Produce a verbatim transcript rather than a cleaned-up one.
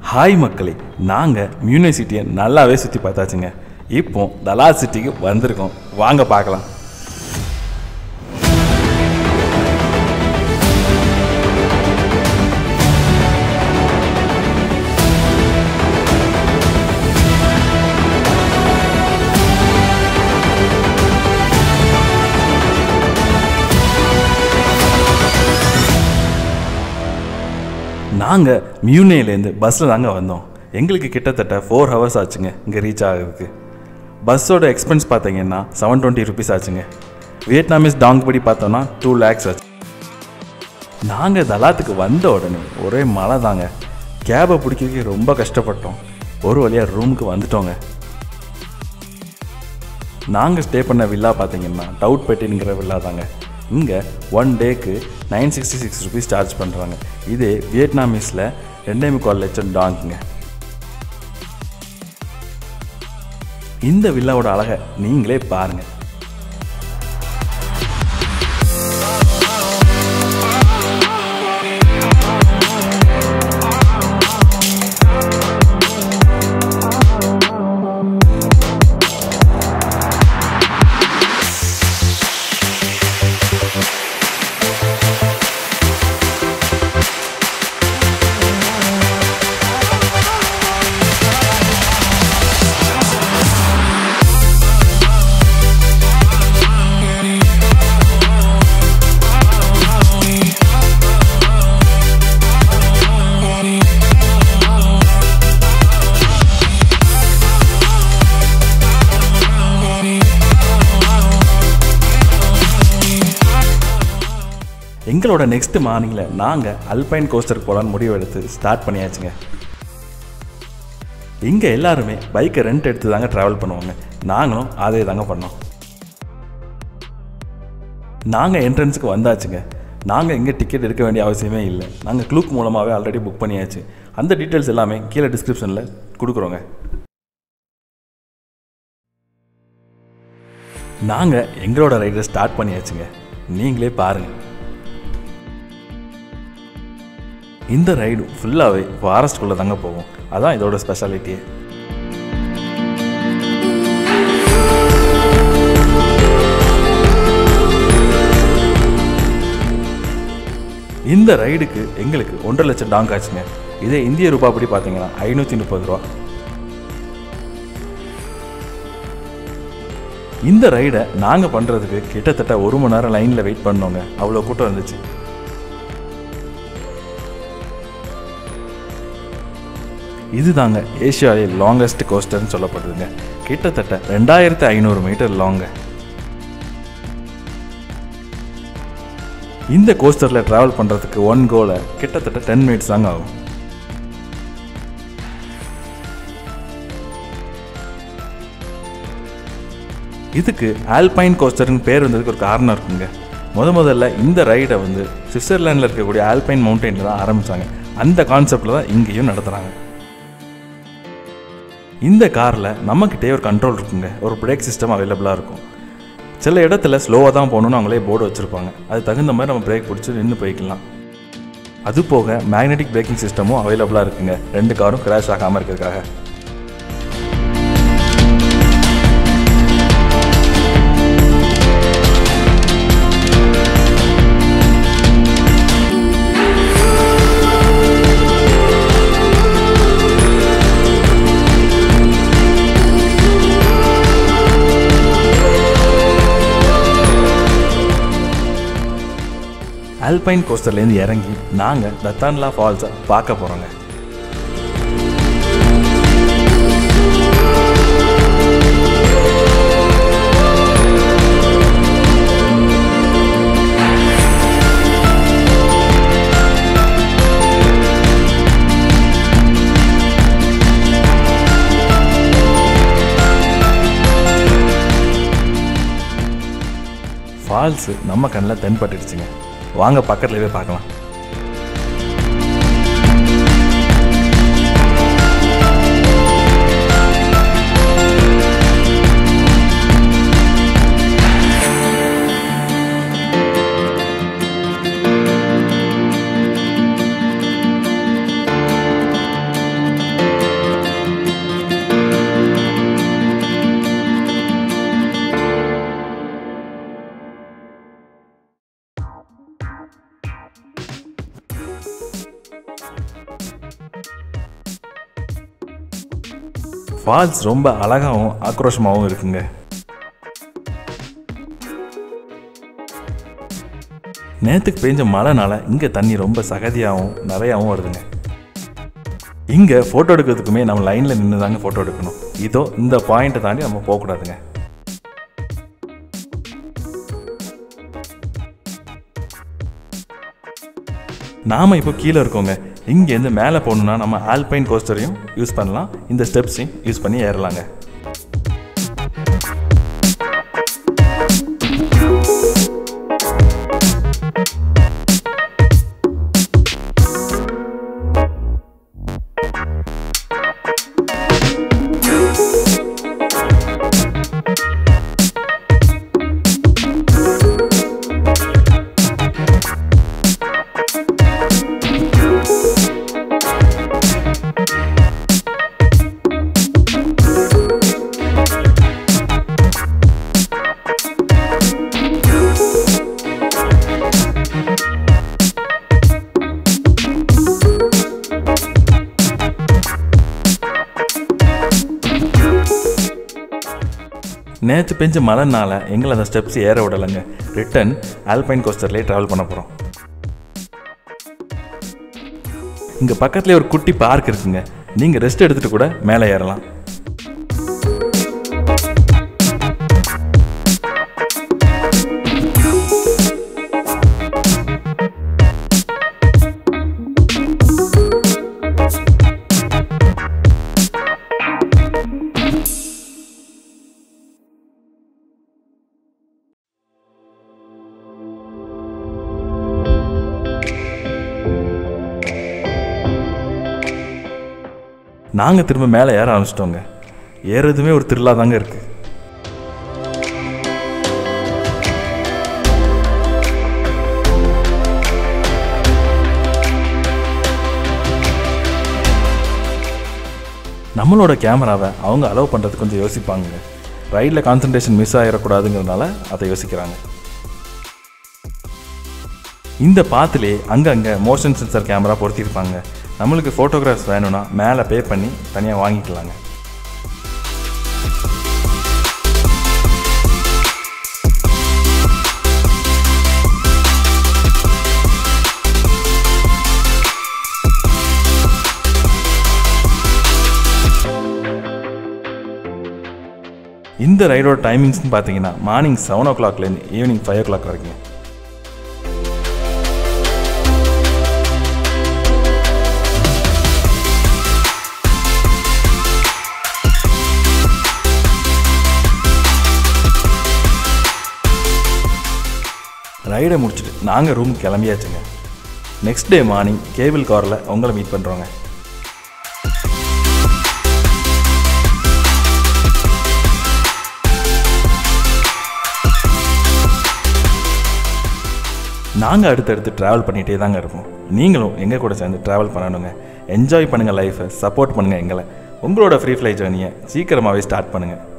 Hi மக்களே, நாங்கள் மியூனிசிட்டியை சிட்டியை நல்லாவே சுற்றி பார்த்தாச்சுங்க. இப்போ தலா சிட்டிக்கு வந்திருக்கோம், வாங்க பார்க்கலாம். நாங்கள் மியூனேலேருந்து பஸ்ஸில் தாங்க வந்தோம். எங்களுக்கு கிட்டத்தட்ட ஃபோர் ஹவர்ஸ் ஆச்சுங்க இங்கே ரீச் ஆகிறதுக்கு. பஸ்ஸோட எக்ஸ்பென்ஸ் பார்த்தீங்கன்னா செவன் டுவெண்ட்டி ருபீஸ் ஆச்சுங்க. வியட்நாமீஸ் டாங் படி பார்த்தோன்னா டூ லேக்ஸ் ஆச்சு. நாங்கள் தலாத்துக்கு வந்த உடனே ஒரே மழை தாங்க. கேபை பிடிக்கிறதுக்கு ரொம்ப கஷ்டப்பட்டோம். ஒரு வழியாக ரூமுக்கு வந்துட்டோங்க. நாங்கள் ஸ்டே பண்ண வில்லா பார்த்தீங்கன்னா டவுட் பெட்டிங்கிற வில்லா தாங்க. இங்கே ஒன் டேக்கு nine sixty six rupees charge பண்ணுறாங்க. இதே வியட்நாமீஸில் ரெண்டே முக்கால் லட்சம் டாங்குங்க. இந்த வில்லாவோட அழகை நீங்களே பாருங்கள். எங்களோட நெக்ஸ்ட் மார்னிங்கில் நாங்கள் அல்பைன் கோஸ்டருக்கு போகலான்னு முடிவு எடுத்து ஸ்டார்ட் பண்ணியாச்சுங்க. இங்கே எல்லாருமே பைக்கை ரெண்ட் எடுத்து தாங்க ட்ராவல் பண்ணுவாங்க. நாங்களும் அதே தாங்க பண்ணோம். நாங்கள் என்ட்ரன்ஸுக்கு வந்தாச்சுங்க. நாங்கள் இங்கே டிக்கெட் எடுக்க வேண்டிய அவசியமே இல்லை. நாங்கள் க்ளூக் மூலமாகவே ஆல்ரெடி புக் பண்ணியாச்சு. அந்த டீட்டெயில்ஸ் எல்லாமே கீழே டிஸ்கிரிப்ஷனில் கொடுக்குறோங்க. நாங்கள் எங்களோட ரைடை ஸ்டார்ட் பண்ணியாச்சுங்க. நீங்களே பாருங்கள். இந்த ரைடு ஃபுல்லாகவே ஃபாரஸ்ட்குள்ளே தாங்க போகும். அதான் இதோட ஸ்பெஷாலிட்டியே. இந்த ரைடுக்கு எங்களுக்கு ஒன்றரை லட்சம் டாங் ஆச்சுங்க. இதே இந்திய ரூபா அப்படி பார்த்தீங்கன்னா ஐநூற்றி முப்பது ரூபா. இந்த ரைடை நாங்கள் பண்ணுறதுக்கு கிட்டத்தட்ட ஒரு மணி நேரம் லைனில் வெயிட் பண்ணோங்க. அவ்வளோ கூட்டம் இருந்துச்சு. இது தாங்க ஏஷியாவிலே லாங்கஸ்ட் கோஸ்டர்னு சொல்லப்படுதுங்க. கிட்டத்தட்ட ரெண்டாயிரத்தி ஐநூறு மீட்டர் லாங்க. இந்த கோஸ்டரில் ட்ராவல் பண்ணுறதுக்கு ஒன் கோல கிட்டத்தட்ட டென் மினிட்ஸ் தாங்க ஆகும். இதுக்கு ஆல்பைன் கோஸ்டர்னு பேர் வந்ததுக்கு ஒரு காரணம் இருக்குங்க. முத முதல்ல இந்த ரைடை வந்து சுவிட்சர்லாண்டில் இருக்கக்கூடிய ஆல்பைன் மவுண்டெயினில் தான் ஆரம்பித்தாங்க. அந்த கான்செப்டில் தான் இங்கேயும் நடத்துகிறாங்க. இந்த காரில் நம்மக்கிட்டே ஒரு கண்ட்ரோல் இருக்குங்க. ஒரு பிரேக் சிஸ்டம் அவைலபிளாக இருக்கும். சில இடத்துல ஸ்லோவாக தான் போகணுன்னு அவங்களே போர்டு வச்சுருப்பாங்க. அது தகுந்த மாதிரி நம்ம பிரேக் பிடிச்சி நின்று போய்க்கலாம். அது போக மேக்னெட்டிக் பிரேக்கிங் சிஸ்டமும் அவைலபிளாக இருக்குங்க, ரெண்டு காரும் கிராஷ் ஆகாமல் இருக்கிறதுக்காக. அல்பைன் கோஸ்டர்லேருந்து இறங்கி நாங்கள் தத்தான்லா ஃபால்ஸை பார்க்க போகிறோங்க. ஃபால்ஸு நம்ம கண்ணில் தென்பட்டுடுச்சுங்க. வாங்க பக்கத்துல போய் பார்க்கலாம். ஃபால்ஸ் ரொம்ப அழகாகவும் ஆக்ரோஷமாகவும் இருக்குங்க. நேற்றுக்கு பெஞ்ச மழைனால இங்கே தண்ணி ரொம்ப சகதியாகவும் நிறையாவும் வருதுங்க. இங்கே ஃபோட்டோ எடுக்கிறதுக்குமே நம்ம லைனில் நின்று தாங்க ஃபோட்டோ எடுக்கணும். இதோ இந்த பாயிண்ட்டை தாண்டி நம்ம போகக்கூடாதுங்க. நாம் இப்போ கீழே இருக்கோங்க. இங்கேருந்து மேலே போகணுன்னா நம்ம ஆல்பைன் கோஸ்டரையும் யூஸ் பண்ணலாம், இந்த ஸ்டெப்ஸையும் யூஸ் பண்ணி ஏறலாங்க. நேற்று பெஞ்ச மழைனால எங்களை அந்த ஸ்டெப்ஸ் ஏற விடலைங்க. ரிட்டன் ஆல்பைன் கோஸ்டர்லேயே ட்ராவல் பண்ண போகிறோம். இங்கே பக்கத்துலேயே ஒரு குட்டி பார்க் இருக்குங்க. நீங்கள் ரெஸ்ட் எடுத்துகிட்டு கூட மேலே ஏறலாம். நாங்கள் திரும்ப மேலே ஏற ஆரம்பிச்சிட்டோங்க. ஏறதுமே ஒரு திருவிழா தாங்க இருக்குது. நம்மளோட கேமராவை அவங்க அலோவ் பண்ணுறது கொஞ்சம் யோசிப்பாங்க. ரைடில் கான்சன்ட்ரேஷன் மிஸ் ஆகிடக்கூடாதுங்கிறதுனால அதை யோசிக்கிறாங்க. இந்த பாத்திலே அங்கங்கே மோஷன் சென்சர் கேமரா பொருத்திருப்பாங்க. நம்மளுக்கு ஃபோட்டோகிராஃப்ஸ் வேணும்னா மேலே பே பண்ணி தனியாக வாங்கிக்கலாங்க. இந்த ரைடோட டைமிங்ஸ்னு பார்த்தீங்கன்னா மார்னிங் செவன் ஓ கிளாக்லேருந்து ஈவினிங் ஃபைவ் ஓ கிளாக் வரைக்கும். ரைடை முடிச்சுட்டு நாங்கள் ரூம் கிளம்பியாச்சுங்க. நெக்ஸ்ட் டே மார்னிங் கேபிள் காரில் உங்களை மீட் பண்ணுறோங்க. நாங்கள் அடுத்தடுத்து ட்ராவல் பண்ணிகிட்டே தாங்க இருப்போம். நீங்களும் எங்கள் கூட சேர்ந்து ட்ராவல் பண்ணணுங்க. என்ஜாய் பண்ணுங்கள் லைஃப்பை, சப்போர்ட் பண்ணுங்கள் எங்களை. உங்களோட ஃப்ரீ ஃப்ளை ஜேர்னியை சீக்கிரமாகவே ஸ்டார்ட் பண்ணுங்கள்.